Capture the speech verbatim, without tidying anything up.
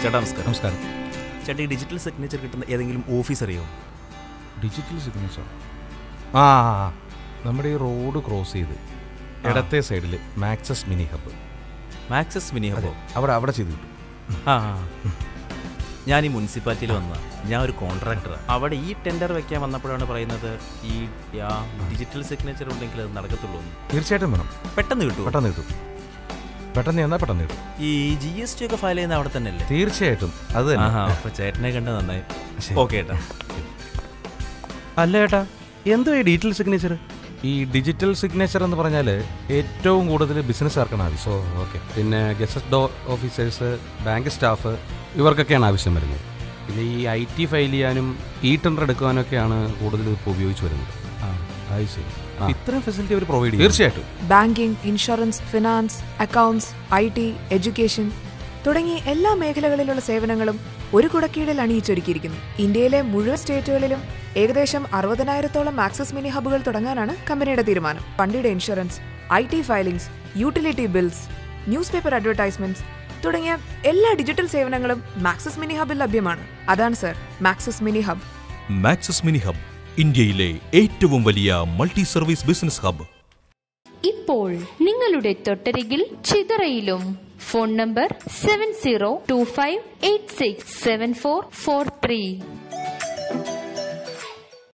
ചേട്ടാ നമസ്കാരം. നമസ്കാരം ചേട്ടാ, ഈ ഡിജിറ്റൽ സിഗ്നേച്ചർ കിട്ടുന്ന ഏതെങ്കിലും ഓഫീസ് അറിയോ? ഡിജിറ്റൽ സിഗ്നേച്ചർ ആ നമ്മുടെ ഈ റോഡ് ക്രോസ് ചെയ്ത് ഇടത്തെ സൈഡിൽ Maxus mini hub. Maxus mini ഹബ്ബോ? അവിടെ അവിടെ ചെയ്ത് കിട്ടും. ആ ഞാൻ ഈ മുനിസിപ്പാലിറ്റിയിൽ വന്ന ഞാൻ ഒരു കോൺട്രാക്ടർ. അവിടെ ഈ ടെൻഡർ വെക്കാൻ വന്നപ്പോഴാണ് പറയുന്നത് ഈ ഡിജിറ്റൽ സിഗ്നേച്ചർ ഉണ്ടെങ്കിൽ അത് നടക്കത്തുള്ളൂ. തീർച്ചയായിട്ടും വേണം. പെട്ടെന്ന് കിട്ടും? പെട്ടെന്ന് കിട്ടും. പെട്ടെന്ന് എന്നാൽ പെട്ടെന്ന് കിട്ടും. ഈ ജി എസ് ടി ഒക്കെ ഫയൽ ചെയ്യുന്ന അവിടെ തന്നെ അല്ലേ? തീർച്ചയായിട്ടും അത് തന്നെ. അപ്പൊ ചേട്ടനെ കണ്ട് നന്നായി. ഓക്കെ ഏട്ടാ. അല്ല ഏട്ടാ, എന്തോ ഈ ഡിജിറ്റൽ സിഗ്നേച്ചർ? ഈ ഡിജിറ്റൽ സിഗ്നേച്ചർ എന്ന് പറഞ്ഞാൽ ഏറ്റവും കൂടുതൽ ബിസിനസ്സുകാർക്കാണ് ആവശ്യം. ഓക്കെ. പിന്നെ ഗസറ്റ് ഓഫീസേഴ്സ്, ബാങ്ക് സ്റ്റാഫ്, ഇവർക്കൊക്കെയാണ് ആവശ്യം വരുന്നത്. പിന്നെ ഈ ഐ ടി ഫയൽ ചെയ്യാനും ഇ ടെൻഡർ എടുക്കാനൊക്കെയാണ് കൂടുതൽ ഇപ്പോൾ ഉപയോഗിച്ച് വരുന്നത്. അത് ശരി. ഇത്രയും ഫെസിലിറ്റി അവർ പ്രൊവൈഡ് ചെയ്യും. തീർച്ചയായിട്ടും. Banking, insurance, finance, accounts, I T, education തുടങ്ങി എല്ലാ മേഖലകളിലുള്ള സേവനങ്ങളും ഒരു കുടക്കീഴിൽ അണിയിച്ചൊരുക്കിയിരിക്കുന്നു. ഇന്ത്യയിലെ മുഴുവൻ സ്റ്റേറ്റുകളിലും ഏകദേശം അറുപതിനായിരത്തോളം മാക്സസ് മിനി ഹബ്ബുകൾ തുടങ്ങാനാണ് കമ്പനിയുടെ തീരുമാനം. വണ്ടിയുടെ insurance, I T filings, utility bills, news paper advertisements തുടങ്ങിയ എല്ലാ ഡിജിറ്റൽ സേവനങ്ങളും മാക്സസ് മിനി ഹബ്ബിൽ ലഭ്യമാണ്. അതാണ് sir Maxus mini hub. Maxus mini hub ഇന്ത്യയിലെ ഏറ്റവും വലിയ മൾട്ടി സർവീസ് ബിസിനസ് ഹബ്ബ്. ഇപ്പോൾ നിങ്ങളുടെ തൊട്ടരികിൽ ചിതറയിലും. Phone number seven zero two five eight six seven four four three.